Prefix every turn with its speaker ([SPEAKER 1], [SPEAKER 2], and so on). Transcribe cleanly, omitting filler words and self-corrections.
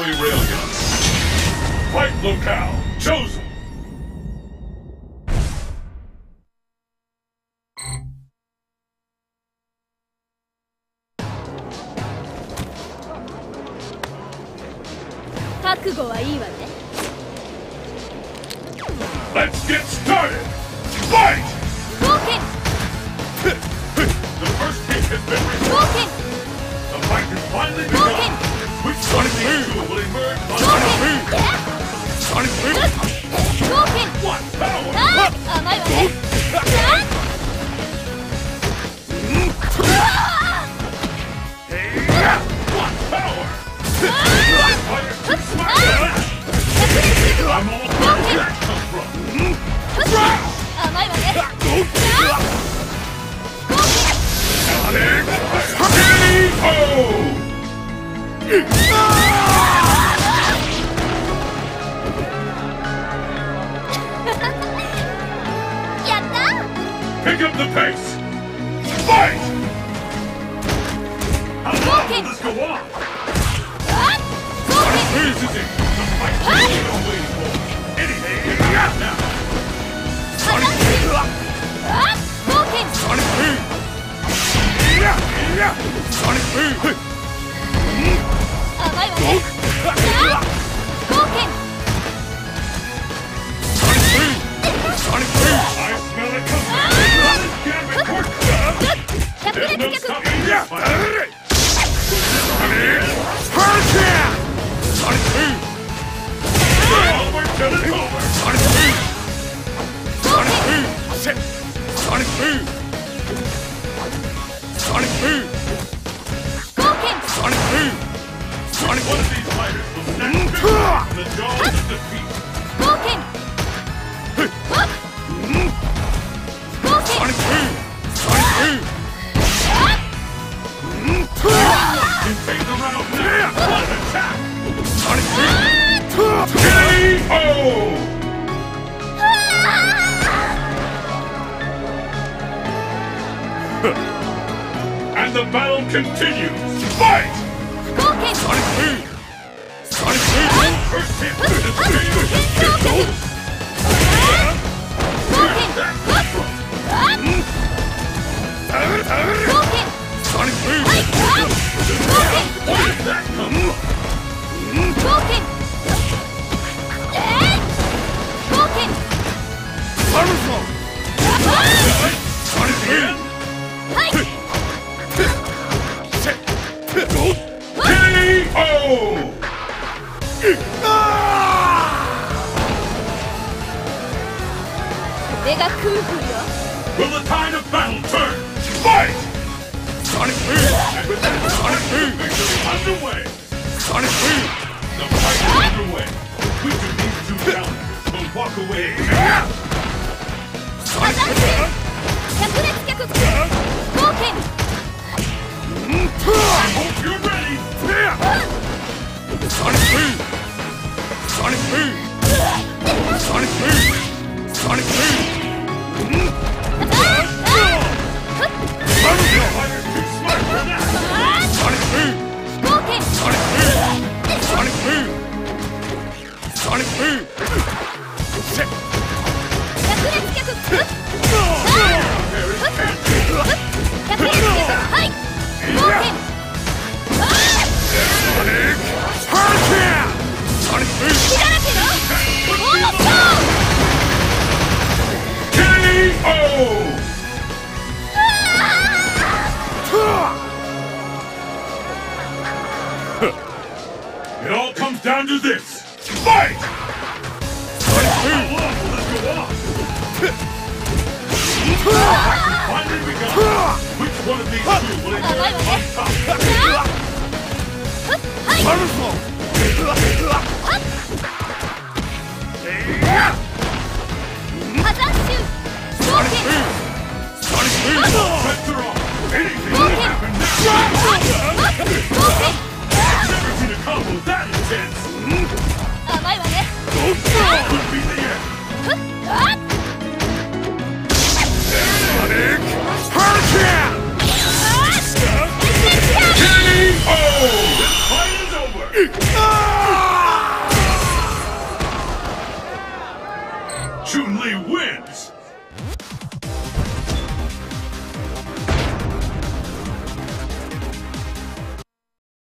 [SPEAKER 1] Holy Railgun. Fight locale chosen.
[SPEAKER 2] 覚悟はいいわね。
[SPEAKER 1] Let's get started. Fight!
[SPEAKER 2] Spoken!
[SPEAKER 1] The first hit has been resolved.
[SPEAKER 2] Spoken!
[SPEAKER 1] The fight has finally
[SPEAKER 2] Spoken!
[SPEAKER 1] begun. Which one of these two will emerge on
[SPEAKER 2] Spoken!
[SPEAKER 1] top? Sonic Boom!
[SPEAKER 2] Spoken!
[SPEAKER 1] What power?
[SPEAKER 2] あー甘いわね。
[SPEAKER 1] What power? Fire to smash! I'm all where did that come from?
[SPEAKER 2] 甘いわね。
[SPEAKER 1] Sonic KO!
[SPEAKER 2] やったー。
[SPEAKER 1] Pick up the pace! Fight! How long will this go on? Sonic freezes it! The fight we've been waiting for! Anything can happen now! Sonic Boom! Sonic Boom! Sonic Boom!
[SPEAKER 2] 甘いわね。
[SPEAKER 1] Sonic Boom! I smell it coming! Let's get it quick! There's no stopping this fight! Sonic Boom! Over till it's over! Sonic Boom! Sonic Boom! Sonic Boom! Sonic Boom! Sonic Boom! Sonic one of these fighters will snap fingers from the jaws of defeat! Sonic Boom! Sonic Boom! You take the round now! What attack! Sonic Boom! KO! And the battle continues! Fight! Sonic Boom! Sonic Boom! First hit! Where's that come from? Sonic Boom! Where did that come from? Sonic Boom! KO! Will the tide of battle turn? Fight! Sonic Boom! And with that, Sonic Boom! Victory underway! Sonic Boom! The fight is underway! Which of these two challengers will walk away? Sonic Boom! I hope you're ready! Sonic Boom! Sonic Boom! Sonic Boom! Sonic Boom! Fighter's too smart for that! Sonic Boom! Sonic Boom! Sonic Boom! Sonic Boom! Sonic Boom! KO! It all comes down to this. Fight! Sonic Boom! How long will this go on? Finally begun. Which one of these two will emerge on top? Sonic Boom! Sonic Boom! Threats are on. Anything can happen now. I've never seen a combo that intense. Could be the end. Sonic Hurricane! KO! This fight is over! Chun-Li wins!